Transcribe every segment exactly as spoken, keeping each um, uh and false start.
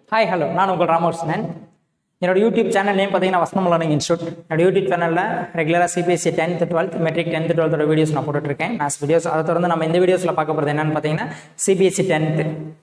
Hi, hello. நான் உங்கள் ராமகிருஷ்ணன். என்னோட யூடியூப் சேனல் நேம் பார்த்தீங்கன்னா வசனம் லேர்னிங் இன்ஸ்டியூட். என்னோட யூடியூப் சேனலில் ரெகுலராக CBSE tenth twelfth matric tenth டுவெல்த்தோட வீடியோஸ் நான் போட்டுட்ருக்கேன். Maths videos. அதை தொடர்ந்து நம்ம இந்த வீடியோஸில் பார்க்க போகிறது என்னென்னு பார்த்தீங்கன்னா CBSE tenth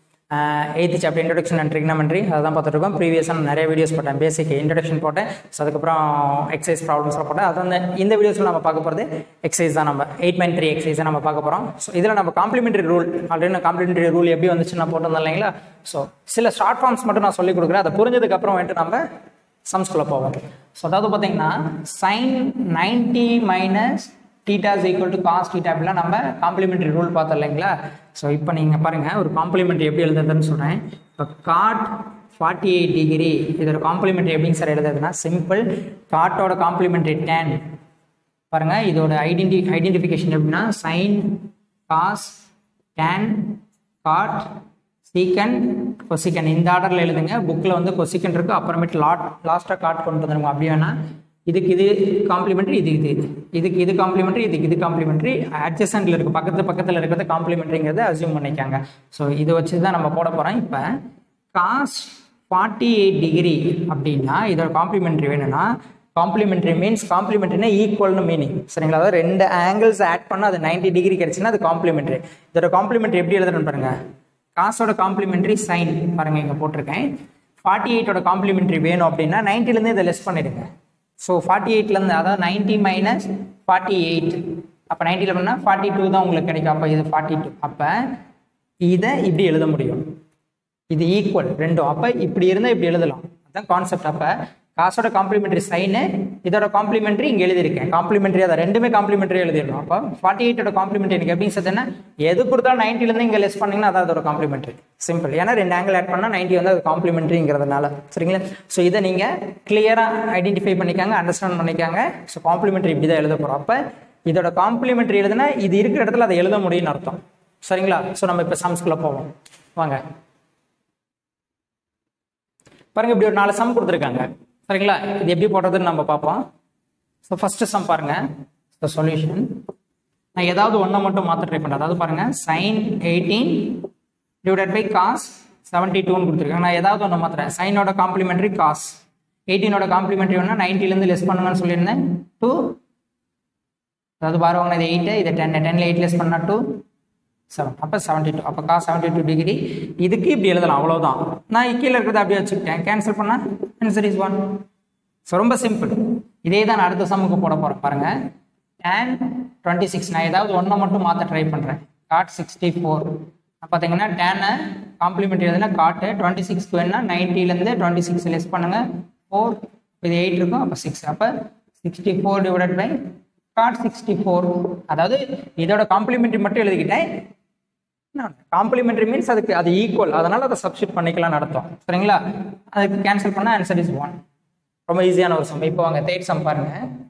eighth chapter introduction and trigonometry அதை தான் பார்த்துருக்கோம். ப்ரீவியஸாக நிறைய வீடியோஸ் போட்டேன். பேசிக் இன்ட்ரடக்ஷன் போட்டேன். ஸோ அதுக்கப்புறம் எக்ஸசைஸ் ப்ராப்ளம்ஸ்லாம் போட்டேன். அது வந்து இந்த வீடியோஸில் நம்ம பார்க்க போகிறது எக்ஸசைஸ் தான். நம்ம எயிட் பாயிண்ட் த்ரீ எக்ஸசைஸ் நம்ம பார்க்க போகிறோம். ஸோ இதில் நம்ம காம்ப்ளிமெண்ட்ரி ரூல் ஆல்ரெடி நான் காம்ப்ளிமெண்ட்ரி ரூல் எப்படி வந்துச்சு நான் போட்டிருந்தேன் இல்லைங்களா. ஸோ சில ஷார்ட் ஃபார்ம்ஸ் மட்டும் நான் சொல்லிக் கொடுக்குறேன். அதை புரிஞ்சதுக்கப்புறம் வந்துட்டு நம்ம சம்ஸ்குள்ளே போவோம். ஸோ அதாவது பார்த்தீங்கன்னா sine ninety minus theta is equal to cos theta அப்படிலாம் நம்ம காம்ப்ளிமெண்ட்ரி ரூல் பார்த்தோம் இல்லைங்களா. ஸோ இப்போ நீங்கள் பாருங்கள் ஒரு காம்ப்ளிமெண்ட்ரி எப்படி எழுதுறதுன்னு சொல்கிறேன். இப்போ காட் ஃபார்ட்டி எயிட் டிகிரி இதோட காம்ப்ளிமெண்ட்ரி எப்படிங்க சார் எழுதுறதுன்னா சிம்பிள். காட்டோட காம்ப்ளிமெண்ட்ரி டென் பாருங்கள். இதோட ஐடென்டி ஐடென்டிஃபிகேஷன் எப்படின்னா sine cos tan cot secant cosecant இந்த ஆர்டரில் எழுதுங்க. புக்கில் வந்து கொசிக்கன் இருக்குது, அப்புறமேட்டு லாட் லாஸ்ட்டாக காட் கொண்டு வந்துடுங்க. அப்படி வேணால் இதுக்கு இது காம்ப்ளிமெண்ட்ரி, இது இது இதுக்கு இது காம்ப்ளிமெண்ட்ரி, இதுக்கு இது காம்ப்ளிமெண்ட்ரி, அட்ஜசன்ட்ல இருக்குது பக்கத்து பக்கத்தில் இருக்கிறது காம்ப்ளிமெண்ட்ரிங்கிறத அசியூம் பண்ணிக்காங்க. ஸோ இதை வச்சு தான் நம்ம போட போகிறோம். இப்போ காஸ் ஃபார்ட்டி எயிட் டிகிரி அப்படின்னா இதோட காம்ப்ளிமெண்ட்ரி வேணும்னா காம்ப்ளிமெண்ட்ரி மீன்ஸ் காம்ப்ளிமெண்ட்ரினா ஈக்குவல்னு மீனிங் சரிங்களா. அதாவது ரெண்டு ஆங்கிள்ஸ் ஆட் பண்ணால் அது நைன்டி டிகிரி கிடச்சுன்னா அது காம்ப்ளிமெண்ட்ரி. இதோட காம்ப்ளிமெண்ட்ரி எப்படி எழுதுறேன்னு பாருங்க. காசோட காம்ப்ளிமெண்ட்ரி சைன் பாருங்க இங்கே போட்டிருக்கேன். ஃபார்ட்டி எயிட்டோட காம்ப்ளிமெண்ட்ரி வேணும் அப்படின்னா நைன்ட்டிலேருந்து இதை லெஸ் பண்ணிடுங்க. ஸோ ஃபார்ட்டி எயிட்லேருந்து அதாவது நைன்ட்டி மைனஸ் ஃபார்ட்டி எயிட் அப்போ நைன்ட்டியில் பண்ணால் ஃபார்ட்டி டூ தான் உங்களுக்கு கிடைக்கும். அப்போ இது ஃபார்ட்டி டூ. அப்போ இதை இப்படி எழுத முடியும். இது ஈக்குவல் ரெண்டும். அப்போ இப்படி இருந்தால் இப்படி எழுதலாம். அதுதான் கான்செப்ட். அப்போ காசோட காம்ப்ளிமெண்ட்ரி சைனு இதோட காம்ப்ளிமெண்ட்ரி இங்கே எழுதியிருக்கேன். காம்ப்ளிமெண்ட்ரி அதை ரெண்டுமே காம்ப்ளிமெண்ட்ரி எழுதிடணும். அப்போ ஃபார்ட்டி எயிட்டோட காம்ப்ளிமெண்ட்ரி எனக்கு எப்படி சொல்லுன்னா எது கொடுத்தாலும் நைன்ட்டிலேருந்து இங்கே லெஸ் பண்ணிங்கன்னா அதான் அதோட காம்ப்ளிமெண்ட்ரி சிம்பிள். ஏன்னா ரெண்டு ஆங்கிள் ஆட் பண்ணால் நைன்ட்டி வந்து அது காம்ப்ளிமெண்ட்ரிங்கிறதுனால சரிங்களா. ஸோ இதை நீங்கள் கிளியராக ஐடென்டிஃபை பண்ணிக்காங்க, அண்டர்ஸ்டாண்ட் பண்ணிக்காங்க. ஸோ காம்ப்ளிமெண்ட்ரி இப்படி தான் எழுத போகிறோம். அப்போ இதோட காம்ப்ளிமெண்ட்ரி எழுதுனா இது இருக்கிற இடத்துல அதை எழுத முடியும்னு அர்த்தம் சரிங்களா. ஸோ நம்ம இப்போ சம்ஸ்குள்ளே போவோம் வாங்க. பாருங்க இப்படி ஒரு நாலு சம் கொடுத்துருக்காங்க சரிங்களா. இது எப்படி போடுறதுன்னு நம்ம பார்ப்போம். ஸோ ஃபஸ்ட்டு சம் பாருங்க. ஸோ சொல்யூஷன் நான் ஏதாவது ஒன்றை மட்டும் மாற்ற ட்ரை பண்ணுறேன். அதாவது பாருங்க sine eighteen divided by cos seventy டூன்னு கொடுத்துருக்காங்க. நான் ஏதாவது ஒன்று மாற்றுறேன். சைனோட காம்ப்ளிமெண்ட்ரி காஸ் எயிட்டீனோட காம்ப்ளிமெண்ட்ரி ஒன்றா நைன்ட்டிலேருந்து லெஸ் பண்ணுங்கன்னு சொல்லியிருந்தேன். டூ அதாவது பாருவாங்க இது எயிட்டு இது டென் டென்ல எயிட் லெஸ் பண்ணால் டூ செவன் அப்போ செவன்டி டூ. அப்போ காஸ் செவன்டி டூ டிகிரி இதுக்கு இப்படி எழுதலாம் அவ்வளோதான். நான் கீழே இருக்கிறத அப்படியே வச்சுக்கிட்டேன். கேன்சல் பண்ணால் ஆன்சர் இஸ் ஒன். ஸோ ரொம்ப சிம்பிள். இதே தான் நான் அடுத்த சம்முக்கு போட போகிறேன் பாருங்க. டேன் டுவெண்ட்டி சிக்ஸ் நான் ஏதாவது ஒன்றை மட்டும் மாற்ற ட்ரை பண்ணுறேன். காட் சிக்ஸ்டி ஃபோர் பார்த்தீங்கன்னா டேனை காம்ப்ளிமெண்ட்ரி எழுதுனா காட்டு டுவெண்ட்டி சிக்ஸ்க்கு வேணுன்னா நைன்ட்டிலேருந்து டுவெண்ட்டி சிக்ஸ் லெஸ் பண்ணுங்கள். ஃபோர் இது எயிட் இருக்கும். அப்போ சிக்ஸ் அப்போ sixty four divided by cot sixty four. அதாவது இதோட காம்ப்ளிமெண்ட்ரி மட்டும் எழுதிக்கிட்டேன். காம்ப்ளிமெண்ட்ரி மீன்ஸ் அதுக்கு அது ஈக்குவல், அதனால அதை சப்ஸ்டிட் பண்ணிக்கலாம்னு அர்த்தம் சரிங்களா. அதுக்கு கேன்சல் பண்ணால் ஆன்சர் இஸ் ஒன். ரொம்ப ஈஸியான ஒரு சம். இப்போ வாங்க தேர்ட் சம் பாருங்க.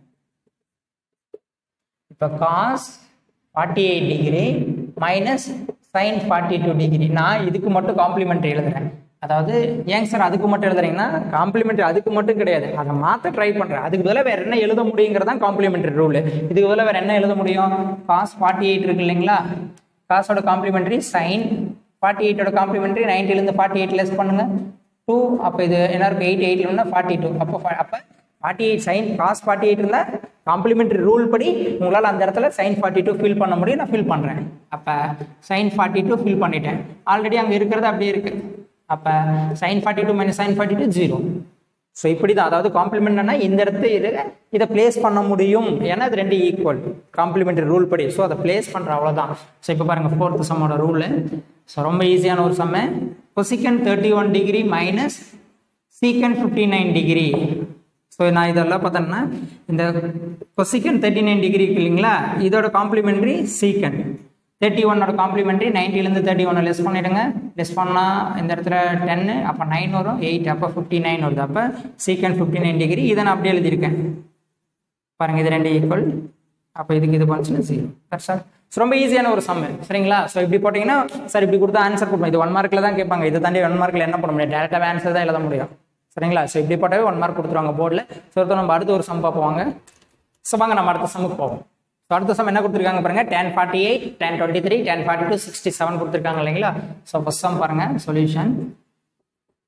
இப்போ cos forty eight degree minus sine forty two degree நான் இதுக்கு மட்டும் காம்ப்ளிமெண்ட்ரி எழுதுறேன். அதாவது ஏங்க சார் அதுக்கு மட்டும் எழுதுறீங்கன்னா காம்ப்ளிமெண்ட்ரி அதுக்கு மட்டும் கிடையாது, அதை மாற்ற ட்ரை பண்ணுறேன். அதுக்கு பதிலாக வேற என்ன எழுத முடியுங்கிறதான் காம்ப்ளிமெண்ட்ரி ரூல். இதுக்கு பதிலாக வேற என்ன எழுத முடியும். காஸ் ஃபார்ட்டி எயிட் இருக்கு இல்லைங்களா. காசோட காம்ப்ளிமெண்ட்ரி சைன் ஃபார்ட்டி எயிட்டோட காம்ப்ளிமெண்ட்ரி நைன்ட்டிலேருந்து ஃபார்ட்டி எயிட் லெஸ் பண்ணுங்க டூ. அப்போ இது என்ன இருக்கும் எயிட் எயிட்லன்னா ஃபார்ட்டி டூ. அப்போ அப்போ forty eight sine cos forty eight இருந்தால் காம்ப்ளிமெண்ட்ரி ரூல் படி உங்களால் அந்த இடத்துல சைன் ஃபார்ட்டி டூ ஃபில் பண்ண முடியும். நான் ஃபில் பண்ணுறேன். அப்போ சைன் ஃபார்ட்டி டூ ஃபில் பண்ணிட்டேன். ஆல்ரெடி அங்கே இருக்கிறது அப்படியே இருக்குது. அப்போ sine forty two minus sine forty two zero. So இப்படி தான். அதாவது காம்ப்ளிமெண்ட்னா இந்த இடத்துல இது இதை பிளேஸ் பண்ண முடியும். ஏன்னா அது ரெண்டு ஈக்குவல் காம்ப்ளிமெண்ட்ரி ரூல் படி. ஸோ அதை பிளேஸ் பண்ணுற அவ்வளோதான். ஸோ இப்போ பாருங்கள் ஃபோர்த்து சம்மோட ரூலு. ஸோ ரொம்ப ஈஸியான ஒரு sum. Cosecant thirty one degree minus secant fifty nine degree. So நான் இதெல்லாம் பார்த்தோன்னா இந்த கொசிக்கன் தேர்ட்டி நைன் டிகிரி இல்லைங்களா. இதோட காம்ப்ளிமெண்ட்ரி சீக்கன் தேர்ட்டி ஒன்னோட காம்ப்ளிமெண்ட்ரி நைன்ட்டிலேருந்து தேர்ட்டி ஒன்னை லெஸ் பண்ணிவிடுங்க. லெஸ் பண்ணால் இந்த இடத்துல டென்னு அப்போ நைன் வரும் எயிட் அப்போ ஃபிஃப்டி நைன் வருது. அப்போ சீக்கன் ஃபிஃப்டி நைன் டிகிரி இதை நான் அப்படியே எழுதியிருக்கேன் பாருங்கள். இது ரெண்டு ஈக்குவல். அப்போ இதுக்கு இது பண்ணுச்சுன்னா ஜீரோ. சார் ரொம்ப ஈஸியான ஒரு சம்மு சரிங்களா. ஸோ இப்படி போட்டிங்கன்னா சார் இப்படி கொடுத்தா ஆன்சர் கொடுப்போம். இது ஒன் மார்க்கில் தான் கேட்பாங்க. இதை தாண்டி ஒன் மார்க்கில் என்ன பண்ண முடியும், டேரெக்டாக ஆன்சர் தான் எழுத முடியும் சரிங்களா. ஸோ இப்படி போட்டாவே ஒன் மார்க் கொடுத்துருவாங்க போர்டில். ஸோ நம்ம அடுத்த ஒரு சம் பார்ப்போங்க. ஸோ வாங்க நம்ம அடுத்த சம்முக்கு போவோம். ஸோ அடுத்த சம் என்ன கொடுத்துருக்காங்க பாருங்க. Tan forty eight tan twenty three tan forty two sixty seven கொடுத்துருக்காங்க இல்லைங்களா. ஸோ ஃபர்ஸ்ட் சம் பாருங்க சொல்யூஷன்.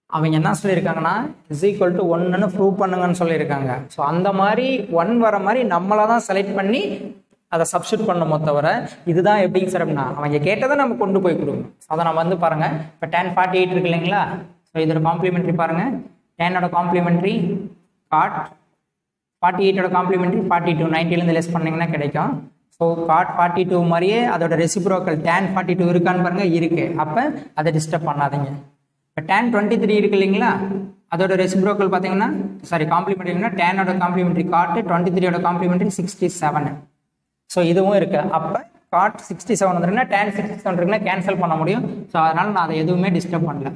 அவங்க என்ன சொல்லியிருக்காங்கன்னா இஸ் ஈக்குவல் டு ஒன்னுன்னு ப்ரூவ் பண்ணுங்கன்னு சொல்லியிருக்காங்க. ஸோ அந்த மாதிரி ஒன் வர மாதிரி நம்மளை தான் செலக்ட் பண்ணி அதை சப்ஸ்டியூட் பண்ணணுமோ தவிர இதுதான் எப்படிங்க சார் அப்படின்னா அவங்க கேட்டதை நம்ம கொண்டு போய் கொடுக்கணும். அதை நம்ம வந்து பாருங்கள் இப்போ டென் ஃபார்ட்டி எயிட் இருக்கு இல்லைங்களா. ஸோ இதோட காம்ப்ளிமெண்ட்ரி பாருங்கள், டென்னோட காம்ப்ளிமெண்ட்ரி காட், ஃபார்ட்டி எயிட்டோட காம்ப்ளிமெண்ட்ரி ஃபார்ட்டி டூ, நைன்ட்டிலேருந்து லெஸ் பண்ணிங்கன்னா கிடைக்கும். ஸோ காட் ஃபார்ட்டி டூ மாதிரியே அதோட ரெசிப்ரோக்கல் டேன் ஃபார்ட்டி டூ இருக்கான்னு பாருங்கள், இருக்குது. அப்போ அதை டிஸ்டர்ப் பண்ணாதீங்க. இப்போ டேன் டுவெண்ட்டி த்ரீ இருக்கு இல்லைங்களா, அதோட ரெசிப்ரோக்கல் பார்த்தீங்கன்னா சாரி காம்ப்ளிமெண்ட்ரினா டேனோட காம்ப்ளிமெண்ட்ரி காட்டு, டுவெண்ட்டி த்ரீயோட காம்ப்ளிமெண்ட்ரி சிக்ஸ்டி செவன். ஸோ இதுவும் இருக்கு. அப்போ காட் சிக்ஸ்டி செவன் வந்துருக்குன்னா டேன் சிக்ஸ்டி செவன் இருக்குன்னா கேன்சல் பண்ண முடியும். ஸோ அதனால் நான் அதை எதுவுமே டிஸ்டர்ப் பண்ணல.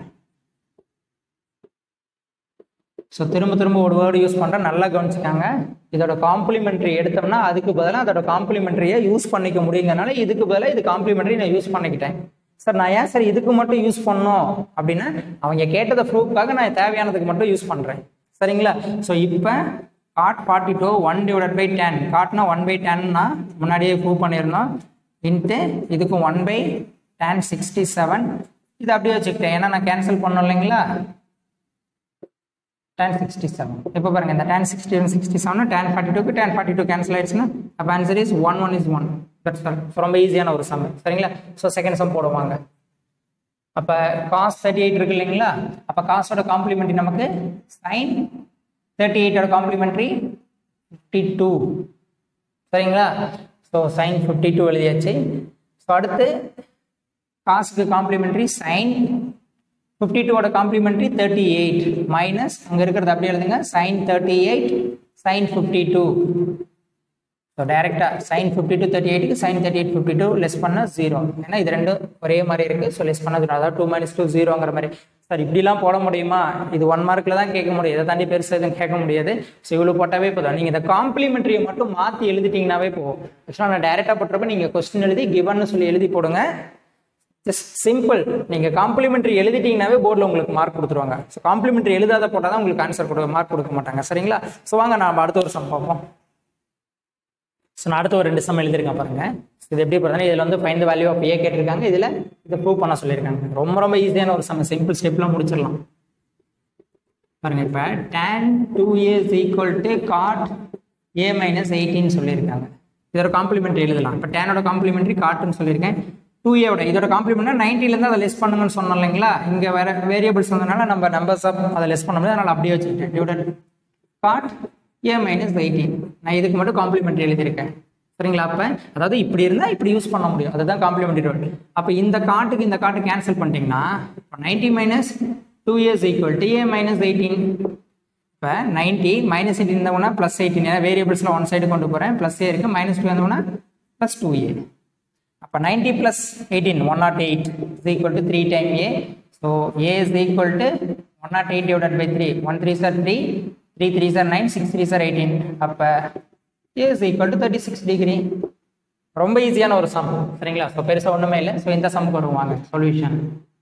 ஸோ திரும்ப திரும்ப ஒரு வேர்டு யூஸ் பண்ணுறேன், நல்லா கவனிச்சுக்காங்க. இதோட காம்ப்ளிமெண்ட்ரி எடுத்தோம்னா அதுக்கு பதிலாக அதோட காம்ப்ளிமெண்ட்ரியை யூஸ் பண்ணிக்க முடியுங்கனால இதுக்கு பதிலாக இது காம்ப்ளிமெண்ட்ரி நான் யூஸ் பண்ணிக்கிட்டேன். சார் நான் ஏன் சார் இதுக்கு மட்டும் யூஸ் பண்ணோம் அப்படின்னா அவங்க கேட்டதை ப்ரூஃப்காக நான் தேவையானதுக்கு மட்டும் யூஸ் பண்ணுறேன். சரிங்களா. ஸோ இப்போ cot forty two one divide by tan, காட்னா ஒன் பை டென்னா முன்னாடியே ப்ரூவ் பண்ணியிருந்தோம். இன்ட்டு இதுக்கும் one by tan sixty seven, இது அப்படியே வச்சுக்கிட்டேன் ஏன்னா நான் கேன்சல் பண்ணோம் இல்லைங்களா. tan சிக்ஸ்டி செவன் இப்போ பாருங்க இந்த tan sixty seven sixty seven tan forty two க்கு tan ஃபார்ட்டி டூ கேன்சல் ஆயிடுச்சுன்னா அப்போ answer is one one is one. That's all. ரொம்ப ஈஸியான ஒரு சம். சரிங்களா. ஸோ செகண்ட் சம் போடுவாங்க. அப்போ காஸ் தேர்ட்டி எயிட் இருக்கு இல்லைங்களா. அப்போ காசோட காம்ப்ளிமெண்ட்ரி நமக்கு சைன் தேர்ட்டி எயிட்டோட காம்ப்ளிமெண்ட்ரி ஃபிஃப்டி டூ. சரிங்களா. ஸோ சைன் ஃபிஃப்டி டூ எழுதியாச்சு. ஸோ அடுத்து காசுக்கு காம்ப்ளிமெண்ட்ரி சைன் ஃபிஃப்டி டூவோட காம்ப்ளிமெண்ட்ரி தேர்ட்டி எயிட் மைனஸ் அங்கே இருக்கிறது அப்படியே எழுதுங்க sine thirty eight sine fifty two. So டைரெக்டாக சைன் ஃபிஃப்டி டூ தேர்ட்டி எயிட்டுக்கு sine thirty eight fifty two less பண்ண ஜீரோ. ஏன்னா இது ரெண்டும் ஒரே மாதிரி இருக்குது. ஸோ லெஸ் பண்ண ஜீரோ, அதாவது டூ மைனஸ் டூ ஜீரோங்கிற மாதிரி. சார் இப்படிலாம் போட முடியுமா? இது ஒன் மார்க்கில் தான் கேட்க முடியும், இதை தாண்டி பெருசாக எதுவும் கேட்க முடியாது. ஸோ இவ்வளோ போட்டாவே போதும். நீங்கள் இந்த காம்ப்ளிமெண்ட்ரியை மட்டும் மாற்றி எழுதிட்டிங்கனாவே போகும். ஆக்சுவலாக நான் டைரெக்டாக போட்டுறப்ப நீங்கள் கொஸ்டின் எழுதி கிவன்னு சொல்லி எழுதி போடுங்க. Just simple. நீங்கள் காம்ப்ளிமெண்ட்ரி எழுதிட்டீங்கன்னாவே போர்டில் உங்களுக்கு மார்க் கொடுத்துருவாங்க. ஸோ காம்ப்ளிமெண்ட்ரி எழுதாத போட்டால் தான் உங்களுக்கு ஆன்சர் கொடுக்க மார்க் கொடுக்க மாட்டாங்க. சரிங்களா. ஸோ வாங்க நான் அடுத்த ஒரு சம் பார்ப்போம். ஸோ நான் அடுத்த ஒரு ரெண்டு சம் எழுதியிருக்கேன் பாருங்க. இது எப்படி பார்த்தா இதில் வந்து find the value of A கேட்டிருக்காங்க, இதில் இதை ப்ரூவ் பண்ண சொல்லியிருக்காங்க. ரொம்ப ரொம்ப ஈஸியான ஒரு சம், சிம்பிள் ஸ்டெப்லாம் முடிச்சிடலாம் பாருங்க. இப்போ tan two A is equal to cot A minus எயிட்டின்னு சொல்லியிருக்காங்க. இதோட காம்ப்ளிமெண்ட்ரி எழுதலாம். இப்போ டேனோட காம்ப்ளிமெண்ட்ரி காட்டுன்னு சொல்லியிருக்கேன். டூ ஏவோட இதோட காம்ப்ளிமெண்ட்னா நைன்ட்டிலேருந்து அதை லெஸ் பண்ணுங்கன்னு சொன்னோம் இல்லைங்களா. இங்கே வேற வேரியபிள்ஸ் வந்ததுனால நம்ம நம்பர்ஸ் ஆஃப் அதை லெஸ் பண்ண முடியாது, அதனால் அப்படியே வச்சுக்கிட்டேன். Divided cot A minus eighteen. நான் இதுக்கு மட்டும் காம்ப்ளிமெண்ட்ரி எழுதியிருக்கேன். சரிங்களா. அப்போ அதாவது இப்படி இருந்தால் இப்படி யூஸ் பண்ண முடியும், அதுதான் காம்ப்ளிமெண்ட்ரி ரோல். அப்போ இந்த காட்டுக்கு இந்த காட்டு கேன்சல் பண்ணிட்டீங்கன்னா இப்போ ninety minus two A is equal to A minus eighteen. இப்போ நைன்ட்டி மைனஸ் எயிட்டீன் இருந்தவங்கன்னா ப்ளஸ் எயிட்டீன், ஏன்னா வேரியபிள்ஸில் ஒன் சைடு கொண்டு போகிறேன். ப்ளஸ் ஏ இருக்குது, மைனஸ் டூ இருந்தவங்கன்னா ப்ளஸ் டூ ஏ. அப்போ ninety plus eighteen one not eight is equal to three time A. So A is equal to one not eight divided by three. One three sir three, three three sir nine, six three sir eighteen. அப்போ A is equal to thirty six degree. ரொம்ப ஈஸியான ஒரு some. சரிங்களா. So பெருசாக ஒன்றுமே இல்லை. So இந்த சம்க்கு வருவாங்க சொல்யூஷன்.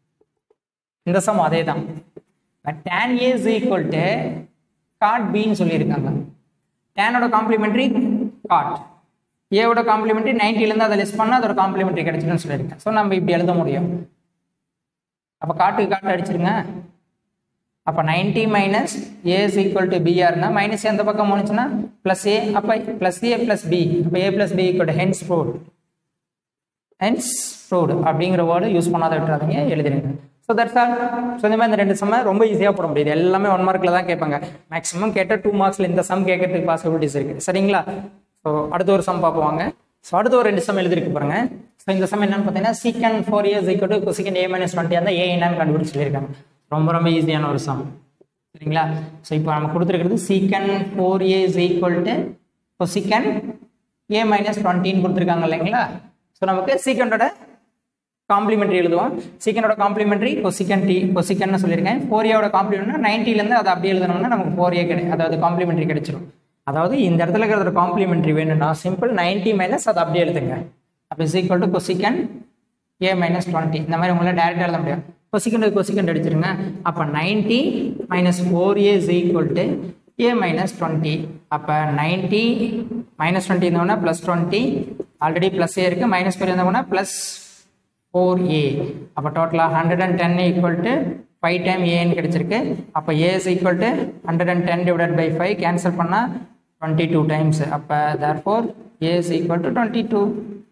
இந்த சம் அதே தான். tan A is equal to cot B ன்னு சொல்லியிருக்காங்க. டேனோட காம்ப்ளிமெண்ட்ரி காட், ஏவோட காம்ப்ளிமெண்ட்ரி நைன்ட்டிலேருந்து அதை லெஸ் பண்ணால் அதோட காம்ப்ளிமெண்ட்ரி கிடைச்சிடுன்னு சொல்லியிருக்கேன். ஸோ நம்ம இப்படி எழுத முடியும். அப்போ காட்டுக்கு காட்டு அடிச்சிருங்க. அப்போ ninety minus A is equal to பிஆர்னா மைனஸ் எந்த பக்கம் போனுச்சுன்னா ப்ளஸ் ஏ. அப்போ ப்ளஸ் ஏ ப்ளஸ் பி. அப்போ A plus B equal to hence proved. Hence proved அப்படிங்கிற வேர்டு யூஸ் பண்ணாத விட்டுறாதீங்க, எழுதிருங்க. So that's all. ஸோ இந்த மாதிரி இந்த ரெண்டு சம்மை ரொம்ப ஈஸியாக போட முடியுது. எல்லாமே ஒன் மார்க்கில் தான் கேட்பாங்க. மேக்ஸிமம் கேட்டால் டூ மார்க்ஸில் இந்த சம் கேட்கறதுக்கு பாசிபிலிட்டிஸ் இருக்குது. சரிங்களா. ஸோ அடுத்த ஒரு சம் பார்ப்போங்க. ஸோ அடுத்த ஒரு ரெண்டு சம் எழுதிருக்கு பாருங்க. ஸோ இந்த சம் என்னன்னு பார்த்தீங்கன்னா secant four A is equal to cosecant A minus twenty அந்த ஏ என்னன்னு கண்டுபிடிச்சு சொல்லியிருக்காங்க. ரொம்ப ரொம்ப ஈஸியான ஒரு சம். சரிங்களா. ஸோ இப்போ நம்ம கொடுத்துருக்கிறது secant four A is equal to cosecant A minus டுவெண்ட்டின்னு கொடுத்துருக்காங்க இல்லைங்களா. ஸோ நமக்கு சீக்கனோட காம்ப்ளிமெண்ட்ரி எழுதுவோம். சீக்கனோட காம்ப்ளிமெண்ட்ரி கொசிக்கன் டி கொசிக்கன்னு சொல்லியிருக்கேன். ஃபோர் ஏவோட காம்ப்ளிமெண்ட்னா நைன்ட்டிலேருந்து அதை அப்படியே எழுதணும்னா நமக்கு ஃபோர் ஏ கிடை அதாவது காம்ப்ளிமெண்ட்ரி கிடைச்சிடும். அதாவது இந்த இடத்துல இருக்கிற காம்ப்ளிமெண்ட்ரி வேணும்னா சிம்பிள் நைன்ட்டி மைனஸ் அதை அப்படியே எழுதுங்க. அப்போ is equal to cosecant A minus twenty. இந்த மாதிரி உங்களால் டேரெக்டாக எழுத முடியும். கொசிக்கன் கொசிக்கன் அடிச்சிருங்க. அப்போ ninety minus four A is equal to A minus twenty. அப்போ நைன்ட்டி மைனஸ் டுவெண்ட்டி இருந்தோம்னா plus twenty, already plus A இருக்குது, மைனஸ் ஃபோர் இருந்தோம்னா ப்ளஸ் ஃபோர் ஏ. அப்போ டோட்டலாக hundred and ten equal to five time ஏன்னு கிடைச்சிருக்கு. அப்போ A is equal to hundred and ten divide by five cancel பண்ணால் twenty two times. அப்போ therefore A is equal to twenty two.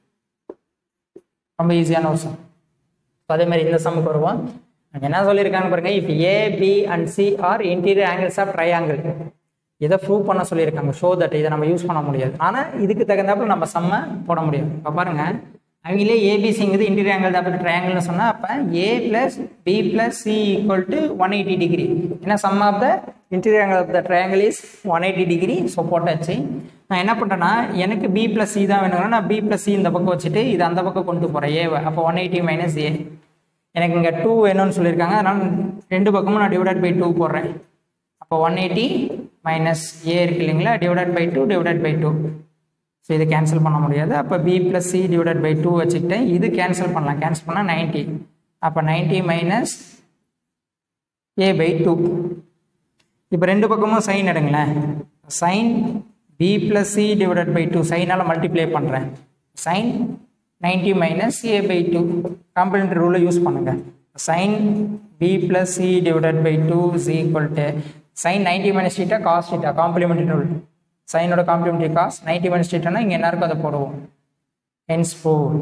ரொம்ப ஈஸியான ஒரு சம். அதே மாதிரி இந்த சம்முக்கு வருவோம். என்ன சொல்லியிருக்காங்க பாருங்க, if A B and C are interior angles of triangle. இதை ப்ரூவ் பண்ண சொல்லியிருக்காங்க. ஷோ தட் இதை நம்ம யூஸ் பண்ண முடியாது, ஆனால் இதுக்கு தகுந்தாப்புல நம்ம செம்ம போட முடியும். இப்போ பாருங்க, அவங்களே ஏபிசிங்கிறது இன்டீரியர் ஆங்கிள் ஆஃப் ட்ரையாங்கிள்னு சொன்னால் அப்போ A plus B plus C equal to one eighty degree. ஏன்னா sum of the interior angle of the triangle is one eighty degree. So போட்டாச்சு. நான் என்ன பண்ணுறேன்னா, எனக்கு பி பிளஸ் சி தான் வேணுங்கன்னா நான் பி பிளஸ் சி இந்த பக்கம் வச்சுட்டு இது அந்த பக்கம் கொண்டு போகிறேன் ஏவை. அப்போ ஒன் எயிட்டி மைனஸ் ஏ. எனக்கு இங்கே டூ வேணும்னு சொல்லியிருக்காங்க, அதனால் ரெண்டு பக்கமும் நான் டிவைட் பை டூ போடுறேன். அப்போ ஒன் எயிட்டி மைனஸ் ஏ இருக்கு இல்லைங்களா, divide by two divide by two. So இது கேன்சல் பண்ண முடியாது. அப்போ B plus C divide by two வச்சுக்கிட்டேன். இது கேன்சல் பண்ணலாம். கேன்சல் பண்ணால் நைன்ட்டி. அப்போ ninety minus A by two. இப்போ ரெண்டு பக்கமும் சைன் எடுங்களேன். Sine B plus C divide by two சைனால் மல்டிப்ளை பண்ணுறேன். Sine ninety minus A by two. Complementary ரூலை யூஸ் பண்ணுங்க. Sine B plus C divide by two is equal to sign ninety minus theta cos theta. Complementary rule. சைனோட complementary cos ninety minus டீட்டானா இங்கே என்ன இருக்கோ அதை போடுவோம். Hence four.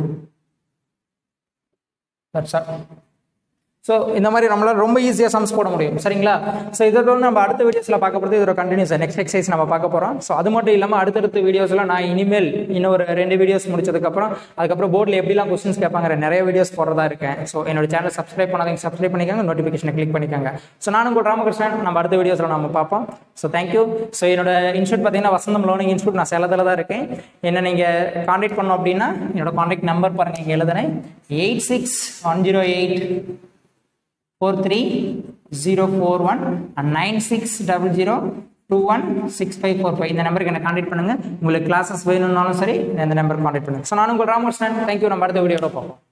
That's all. So இந்த மாதிரி நம்மளால் ரொம்ப ஈஸியாக சம்ஸ் போட முடியும். சரிங்களா? ஸோ இதோட நம்ம அடுத்த வீடியோஸில் பார்க்க போகிறது இதோட கண்டினியூஸ் நெக்ஸ்ட் எக்ஸசைஸ் நம்ம பார்க்க போகிறோம். ஸோ அது மட்டும் இல்லாமல் அடுத்தடுத்த வீடியோஸில் நான் இனிமேல் இன்னும் ஒரு ரெண்டு வீடியோஸ் முடிச்சதுக்கப்புறம் அதுக்கப்புறம் போர்டில் எப்படிலாம் கொஸ்டின்ஸ் கேட்பாங்க நிறைய வீடியோஸ் போடுறதா இருக்கேன். ஸோ என்னோட சேனல் சப்ஸ்கிரைப் பண்ணாதீங்க, சப்ஸ்கிரைப் பண்ணிக்காங்க, நோட்டிஃபிகேஷனை கிளிக் பண்ணிக்காங்க. ஸோ நானும் உங்கள் ராமகிருஷ்ணன். நம்ம அடுத்த வீடியோஸில் நம்ம பார்ப்போம். So thank you. ஸோ என்னோட இன்ஸ்டியூட் பார்த்தீங்கன்னா வசந்தம் லேர்னிங் இன்ஸ்டியூட். நான் சேலத்தில் தான் இருக்கேன். என்ன நீங்கள் கான்டாக்ட் பண்ணோம் அப்படின்னா என்னோட கான்டாக்ட் நம்பர் பாருங்கள், இங்கே எழுதுறேன். Eight six one zero eight four three zero four one and nine six double zero two one six five four five. இந்த நம்பருக்கு என்ன கான்டாக்ட் பண்ணுங்கள். உங்களுக்கு கிளாஸஸ் வேணும்னாலும் சரி இந்த நம்பருக்கு கான்டாக்ட் பண்ணுங்கள். ஸோ நானும் உங்கள் ராமகிருஷ்ணன். தேங்க்யூ. நம்ம அடுத்த வீடியோட பார்ப்போம்.